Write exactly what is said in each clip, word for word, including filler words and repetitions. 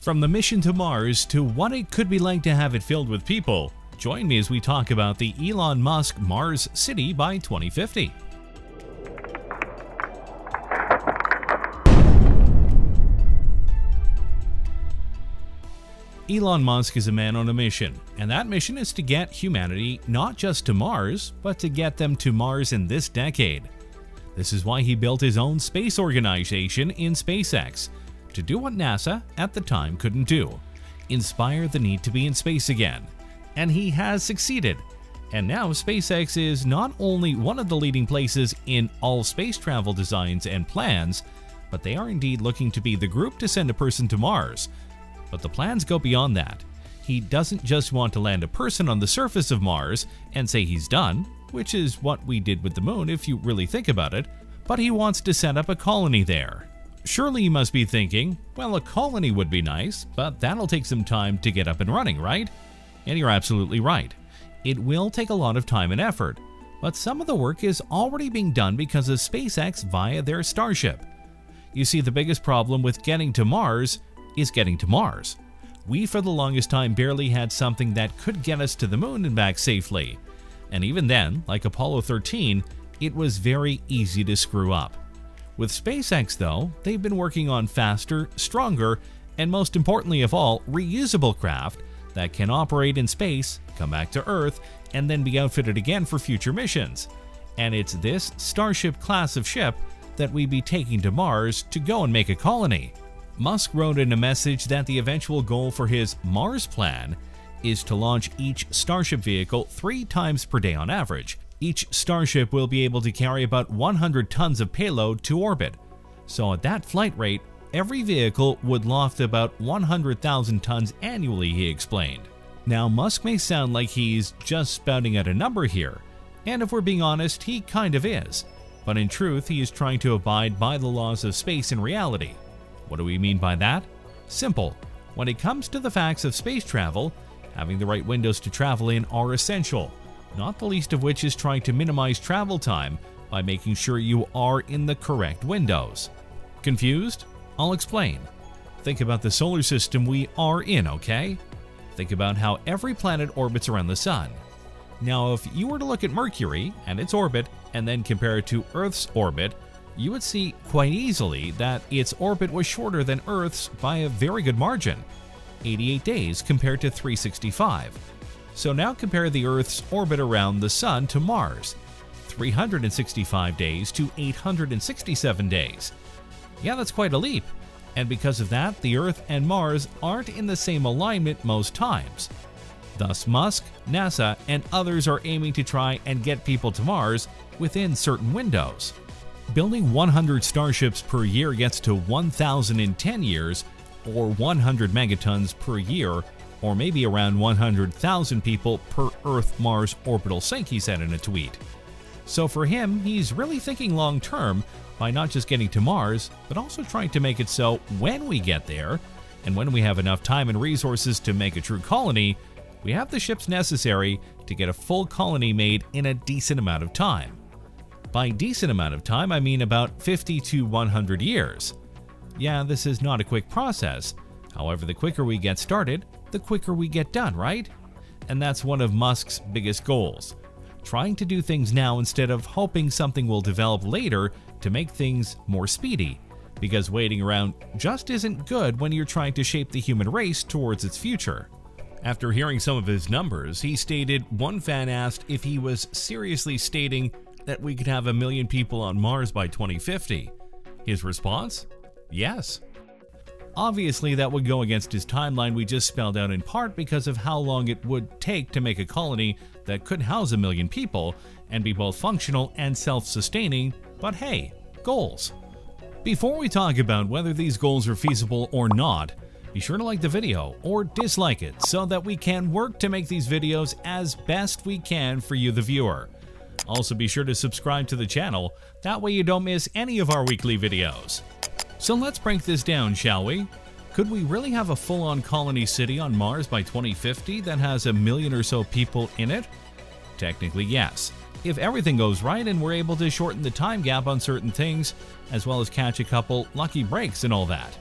From the mission to Mars to what it could be like to have it filled with people, join me as we talk about the Elon Musk Mars City by twenty fifty. Elon Musk is a man on a mission, and that mission is to get humanity not just to Mars, but to get them to Mars in this decade. This is why he built his own space organization in SpaceX, to do what NASA at the time couldn't do, inspire the need to be in space again. And he has succeeded. And now SpaceX is not only one of the leading places in all space travel designs and plans, but they are indeed looking to be the group to send a person to Mars. But the plans go beyond that. He doesn't just want to land a person on the surface of Mars and say he's done, which is what we did with the moon if you really think about it, but he wants to set up a colony there. Surely you must be thinking, well, a colony would be nice, but that'll take some time to get up and running, right? And you're absolutely right. It will take a lot of time and effort, but some of the work is already being done because of SpaceX via their Starship. You see, the biggest problem with getting to Mars is getting to Mars. We for the longest time barely had something that could get us to the moon and back safely. And even then, like Apollo thirteen, it was very easy to screw up. With SpaceX though, they've been working on faster, stronger, and most importantly of all, reusable craft that can operate in space, come back to Earth, and then be outfitted again for future missions. And it's this Starship class of ship that we'd be taking to Mars to go and make a colony. Musk wrote in a message that the eventual goal for his Mars plan is to launch each Starship vehicle three times per day on average. Each Starship will be able to carry about one hundred tons of payload to orbit. So at that flight rate, every vehicle would loft about one hundred thousand tons annually, he explained. Now, Musk may sound like he's just spouting out a number here, and if we're being honest, he kind of is. But in truth, he is trying to abide by the laws of space in reality. What do we mean by that? Simple. When it comes to the facts of space travel, having the right windows to travel in are essential, not the least of which is trying to minimize travel time by making sure you are in the correct windows. Confused? I'll explain. Think about the solar system we are in, okay? Think about how every planet orbits around the sun. Now, if you were to look at Mercury and its orbit and then compare it to Earth's orbit, you would see quite easily that its orbit was shorter than Earth's by a very good margin, eighty-eight days compared to three hundred sixty-five. So now compare the Earth's orbit around the Sun to Mars, three hundred sixty-five days to eight hundred sixty-seven days. Yeah, that's quite a leap, and because of that, the Earth and Mars aren't in the same alignment most times. Thus, Musk, NASA, and others are aiming to try and get people to Mars within certain windows. Building one hundred starships per year gets to one thousand in ten years, or one hundred megatons per year, or maybe around one hundred thousand people per Earth-Mars orbital sync, he said in a tweet. So for him, he's really thinking long-term by not just getting to Mars, but also trying to make it so when we get there, and when we have enough time and resources to make a true colony, we have the ships necessary to get a full colony made in a decent amount of time. By decent amount of time, I mean about fifty to one hundred years. Yeah, this is not a quick process. However, the quicker we get started, the quicker we get done, right? And that's one of Musk's biggest goals. Trying to do things now instead of hoping something will develop later to make things more speedy. Because waiting around just isn't good when you're trying to shape the human race towards its future. After hearing some of his numbers, he stated one fan asked if he was seriously stating that we could have a million people on Mars by twenty fifty. His response? Yes. Obviously, that would go against his timeline we just spelled out, in part because of how long it would take to make a colony that could house a million people and be both functional and self-sustaining, but hey, goals. Before we talk about whether these goals are feasible or not, be sure to like the video or dislike it so that we can work to make these videos as best we can for you, the viewer. Also, be sure to subscribe to the channel, that way you don't miss any of our weekly videos. So let's break this down, shall we? Could we really have a full-on colony city on Mars by twenty fifty that has a million or so people in it? Technically, yes. If everything goes right and we're able to shorten the time gap on certain things, as well as catch a couple lucky breaks and all that.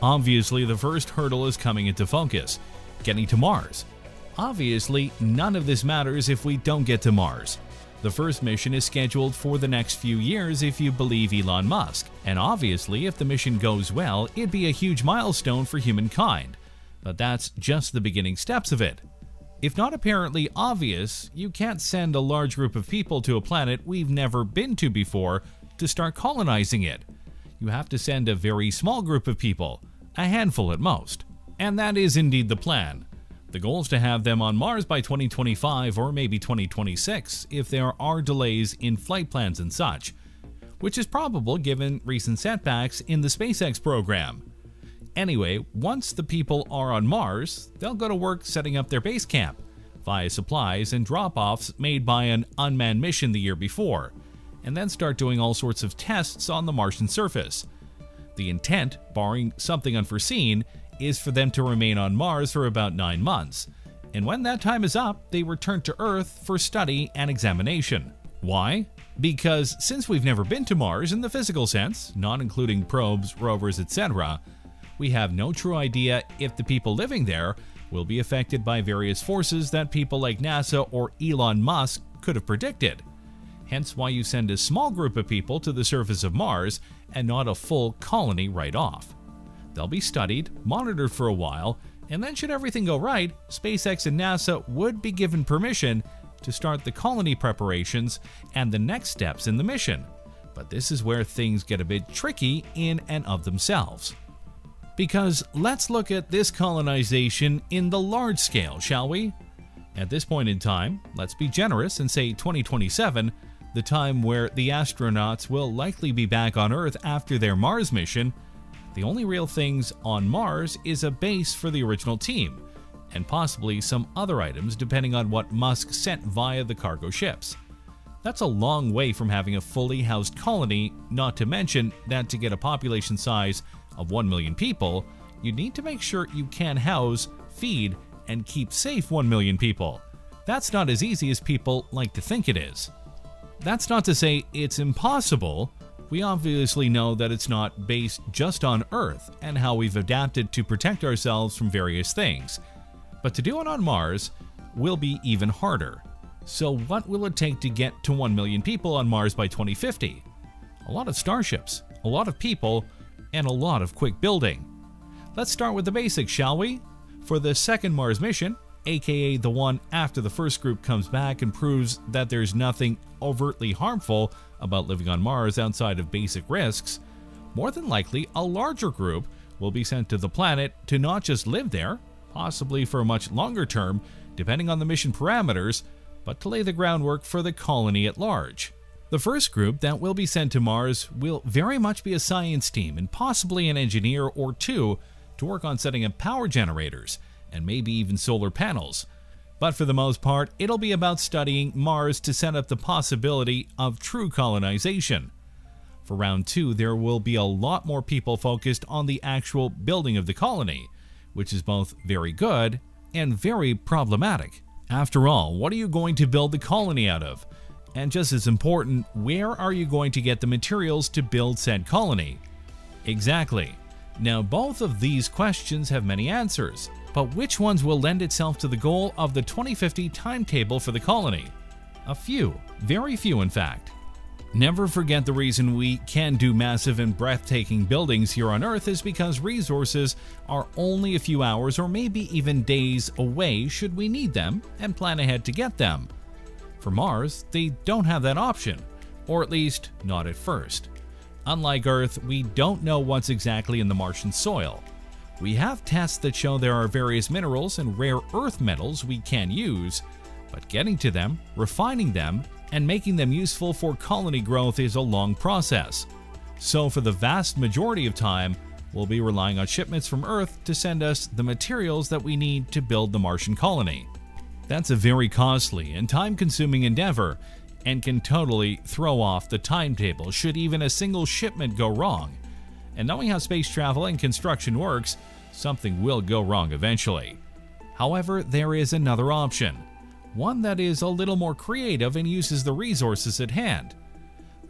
Obviously, the first hurdle is coming into focus: getting to Mars. Obviously, none of this matters if we don't get to Mars. The first mission is scheduled for the next few years if you believe Elon Musk, and obviously if the mission goes well, it'd be a huge milestone for humankind. But that's just the beginning steps of it. If not apparently obvious, you can't send a large group of people to a planet we've never been to before to start colonizing it. You have to send a very small group of people, a handful at most. And that is indeed the plan. The goal is to have them on Mars by twenty twenty-five or maybe twenty twenty-six if there are delays in flight plans and such, which is probable given recent setbacks in the SpaceX program. Anyway, once the people are on Mars, they'll go to work setting up their base camp via supplies and drop-offs made by an unmanned mission the year before, and then start doing all sorts of tests on the Martian surface. The intent, barring something unforeseen, is for them to remain on Mars for about nine months, and when that time is up, they return to Earth for study and examination. Why? Because since we've never been to Mars in the physical sense, not including probes, rovers, et cetera, we have no true idea if the people living there will be affected by various forces that people like NASA or Elon Musk could have predicted. Hence why you send a small group of people to the surface of Mars and not a full colony right off. They'll be studied, monitored for a while, and then should everything go right, SpaceX and NASA would be given permission to start the colony preparations and the next steps in the mission. But this is where things get a bit tricky in and of themselves. Because let's look at this colonization in the large scale, shall we? At this point in time, let's be generous and say twenty twenty-seven, the time where the astronauts will likely be back on Earth after their Mars mission. The only real things on Mars is a base for the original team, and possibly some other items depending on what Musk sent via the cargo ships. That's a long way from having a fully housed colony, not to mention that to get a population size of one million people, you need to make sure you can house, feed, and keep safe one million people. That's not as easy as people like to think it is. That's not to say it's impossible. We obviously know that it's not based just on Earth and how we've adapted to protect ourselves from various things. But to do it on Mars will be even harder. So what will it take to get to one million people on Mars by twenty fifty? A lot of starships, a lot of people, and a lot of quick building. Let's start with the basics, shall we? For the second Mars mission, aka the one after the first group comes back and proves that there's nothing overtly harmful about living on Mars outside of basic risks, more than likely a larger group will be sent to the planet to not just live there, possibly for a much longer term, depending on the mission parameters, but to lay the groundwork for the colony at large. The first group that will be sent to Mars will very much be a science team and possibly an engineer or two to work on setting up power generators and maybe even solar panels. But for the most part, it'll be about studying Mars to set up the possibility of true colonization. For round two, there will be a lot more people focused on the actual building of the colony, which is both very good and very problematic. After all, what are you going to build the colony out of? And just as important, where are you going to get the materials to build said colony? Exactly. Now, both of these questions have many answers, but which ones will lend itself to the goal of the twenty fifty timetable for the colony? A few, very few in fact. Never forget the reason we can do massive and breathtaking buildings here on Earth is because resources are only a few hours or maybe even days away should we need them and plan ahead to get them. For Mars, they don't have that option, or at least not at first. Unlike Earth, we don't know what's exactly in the Martian soil. We have tests that show there are various minerals and rare earth metals we can use, but getting to them, refining them, and making them useful for colony growth is a long process. So for the vast majority of time, we'll be relying on shipments from Earth to send us the materials that we need to build the Martian colony. That's a very costly and time-consuming endeavor, and can totally throw off the timetable should even a single shipment go wrong. And knowing how space travel and construction works, something will go wrong eventually. However, there is another option, one that is a little more creative and uses the resources at hand. The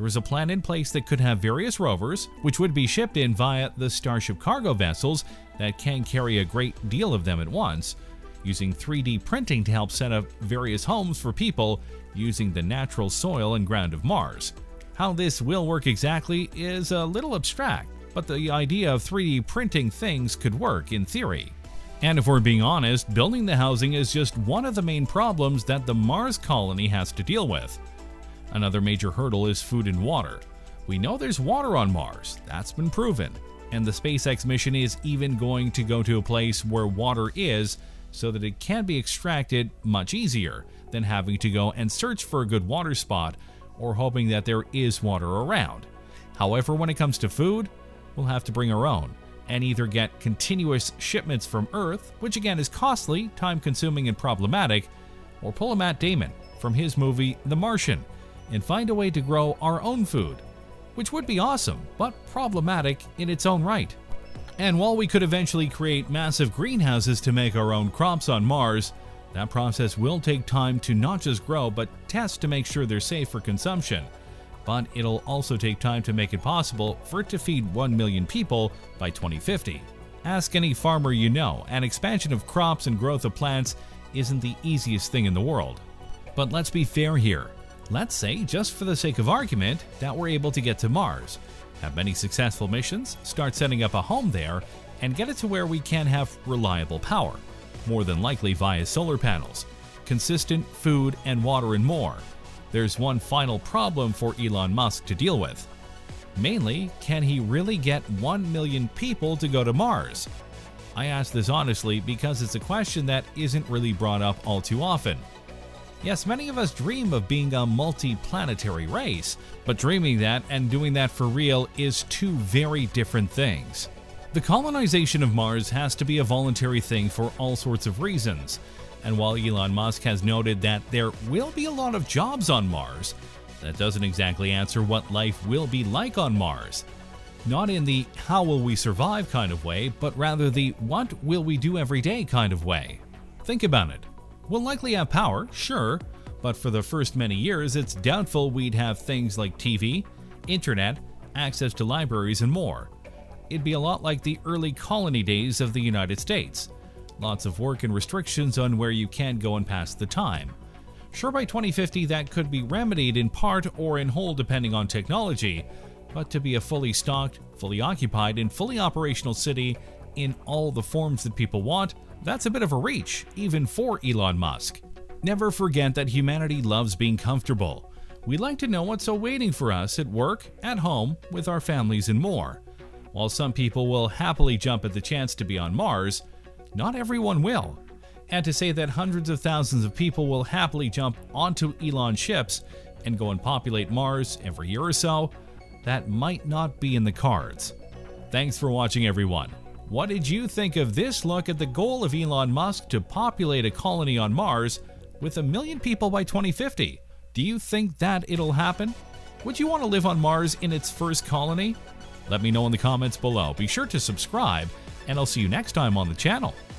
There is a plan in place that could have various rovers, which would be shipped in via the Starship cargo vessels that can carry a great deal of them at once, using three D printing to help set up various homes for people using the natural soil and ground of Mars. How this will work exactly is a little abstract, but the idea of three D printing things could work in theory. And if we're being honest, building the housing is just one of the main problems that the Mars colony has to deal with. Another major hurdle is food and water. We know there's water on Mars, that's been proven, and the SpaceX mission is even going to go to a place where water is so that it can be extracted much easier than having to go and search for a good water spot or hoping that there is water around. However, when it comes to food, we'll have to bring our own and either get continuous shipments from Earth, which again is costly, time-consuming, and problematic, or pull a Matt Damon from his movie The Martian and find a way to grow our own food, which would be awesome, but problematic in its own right. And while we could eventually create massive greenhouses to make our own crops on Mars, that process will take time to not just grow, but test to make sure they're safe for consumption. But it'll also take time to make it possible for it to feed one million people by twenty fifty. Ask any farmer you know, and expansion of crops and growth of plants isn't the easiest thing in the world. But let's be fair here. Let's say, just for the sake of argument, that we're able to get to Mars, have many successful missions, start setting up a home there, and get it to where we can have reliable power, more than likely via solar panels, consistent food and water and more. There's one final problem for Elon Musk to deal with. Mainly, can he really get one million people to go to Mars? I ask this honestly because it's a question that isn't really brought up all too often. Yes, many of us dream of being a multi-planetary race, but dreaming that and doing that for real is two very different things. The colonization of Mars has to be a voluntary thing for all sorts of reasons, and while Elon Musk has noted that there will be a lot of jobs on Mars, that doesn't exactly answer what life will be like on Mars. Not in the how will we survive kind of way, but rather the what will we do every day kind of way. Think about it. We'll likely have power, sure, but for the first many years it's doubtful we'd have things like T V, internet, access to libraries, and more. It'd be a lot like the early colony days of the United States. Lots of work and restrictions on where you can go and pass the time. Sure, by twenty fifty that could be remedied in part or in whole depending on technology, but to be a fully stocked, fully occupied, and fully operational city in all the forms that people want, that's a bit of a reach, even for Elon Musk. Never forget that humanity loves being comfortable. We like to know what's awaiting for us at work, at home, with our families, and more. While some people will happily jump at the chance to be on Mars, not everyone will. And to say that hundreds of thousands of people will happily jump onto Elon ships and go and populate Mars every year or so, that might not be in the cards. Thanks for watching, everyone. What did you think of this look at the goal of Elon Musk to populate a colony on Mars with a million people by twenty fifty? Do you think that it'll happen? Would you want to live on Mars in its first colony? Let me know in the comments below. Be sure to subscribe, and I'll see you next time on the channel.